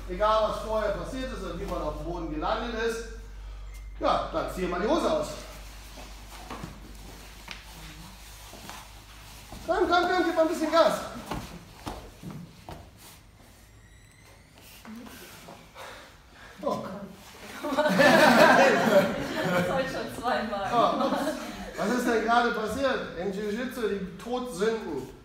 egal was vorher passiert ist und wie man auf dem Boden gelandet ist, ja, dann zieh mal die Hose aus. Komm, gib mal ein bisschen Gas. Oh. Das heute schon zweimal. Oh, was ist denn gerade passiert? In Jiu-Jitsu, die Todsünden.